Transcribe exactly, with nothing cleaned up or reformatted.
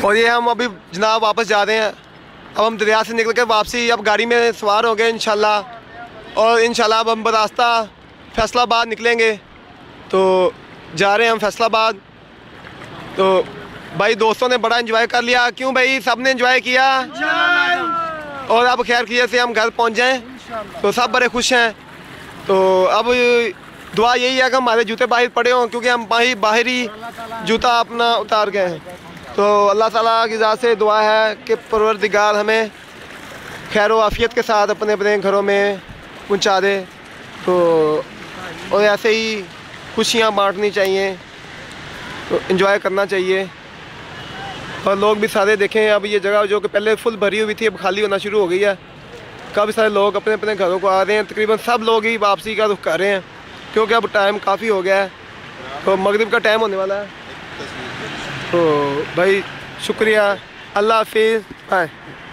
और ये हम अभी जनाब वापस जा रहे हैं। अब हम दरिया से निकल के वापसी अब गाड़ी में सवार हो गए इंशाल्लाह। और इंशाल्लाह अब हम बरास्ता फैसलाबाद निकलेंगे। तो जा रहे हैं हम फैसलाबाद। तो भाई दोस्तों ने बड़ा एंजॉय कर लिया। क्यों भाई, सब ने एंजॉय किया और अब खैर किए से हम घर पहुंच जाएं तो सब बड़े खुश हैं। तो अब दुआ यही है कि हमारे जूते बाहर पड़े हों, क्योंकि हम बाहर बाहर ही जूता अपना उतार गए हैं। तो अल्लाह ताला की ज़ात से दुआ है कि परवरदिगार हमें खैर व आफियत के साथ अपने अपने घरों में पहुंचा दे। तो और ऐसे ही खुशियाँ बांटनी चाहिए, तो एंजॉय करना चाहिए। और लोग भी सारे देखें, अब ये जगह जो कि पहले फुल भरी हुई थी अब खाली होना शुरू हो गई है। काफ़ी सारे लोग अपने अपने घरों को आ रहे हैं। तकरीबन सब लोग ही वापसी का रुख कर रहे हैं, क्योंकि अब टाइम काफ़ी हो गया है। तो मगरिब का टाइम होने वाला है। तो भाई शुक्रिया, अल्लाह हाफिज़, बाय।